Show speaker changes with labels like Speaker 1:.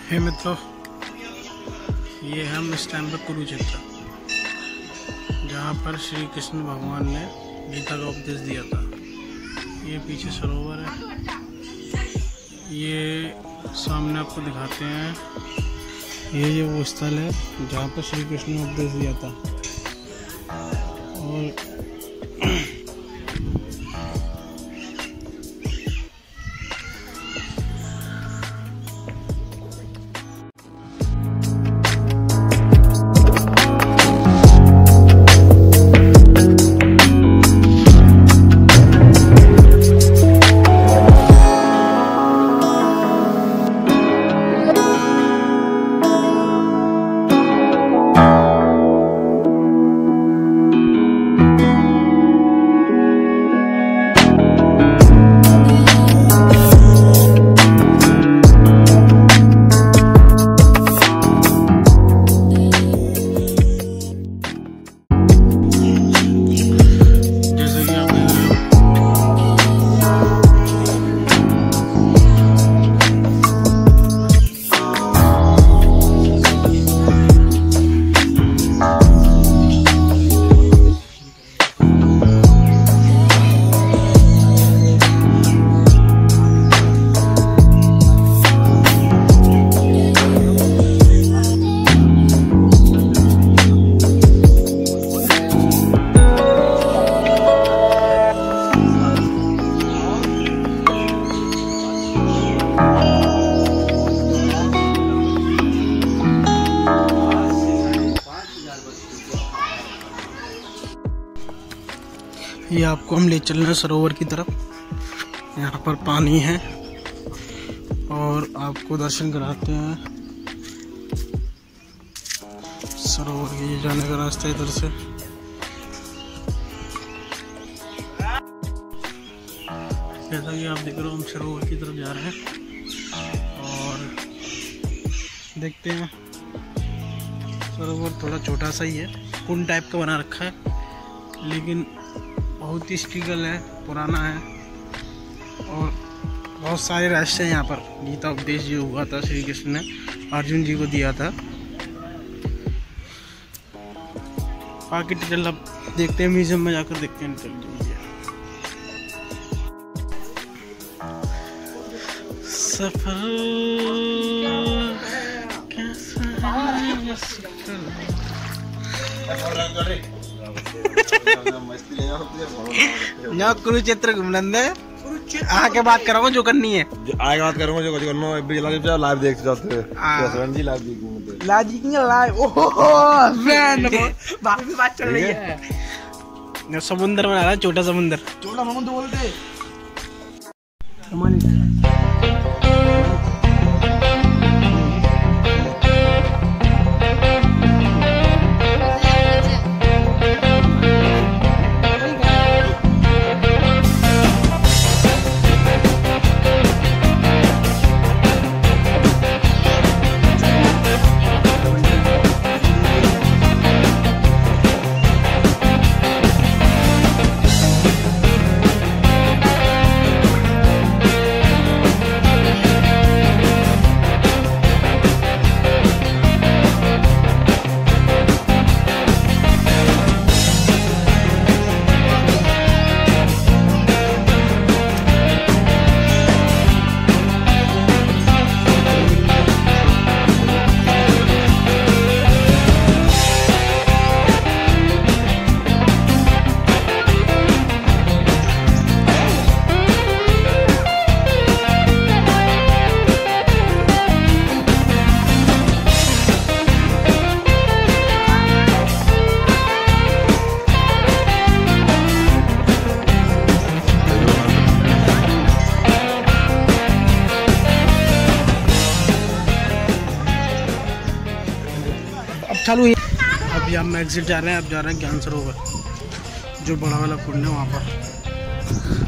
Speaker 1: हे मित्रों, ये हम इस टाइम पर कुरुक्षेत्र, जहाँ पर श्री कृष्ण भगवान ने गीता का उपदेश दिया था। ये पीछे सरोवर है, ये सामने आपको दिखाते हैं। ये वो स्थल है जहाँ पर श्री कृष्ण ने उपदेश दिया था। और ये आपको हम ले चल रहे हैं सरोवर की तरफ। यहाँ पर पानी है और आपको दर्शन कराते हैं सरोवर के। ये जाने का रास्ता इधर से। जैसा कि आप देख रहे हो, हम सरोवर की तरफ जा रहे हैं और देखते हैं। सरोवर थोड़ा छोटा सा ही है, कुंड टाइप का बना रखा है, लेकिन बहुत ही स्ट्रिगल है, पुराना है और बहुत सारे रहस्य हैं यहाँ पर। गीता उपदेश जो हुआ था श्री कृष्ण ने अर्जुन जी को दिया था। बाकी डिटेल अब देखते हैं, म्यूजियम में जाकर देखते हैं। सफर कैसा कुरुक्षेत्र घूमने आके बात कराऊंगा जो करनी है,
Speaker 2: आगे बात करूंगा जो करना। लाइव देख सकते
Speaker 1: बात चल रही है। समुंदर बना रहा है, छोटा समुंदर बोलते। चालू है। अभी हम एग्जिट जा रहे हैं, अब जा रहे हैं ज्ञान सरोवर, जो बड़ा वाला कुंड है वहाँ पर।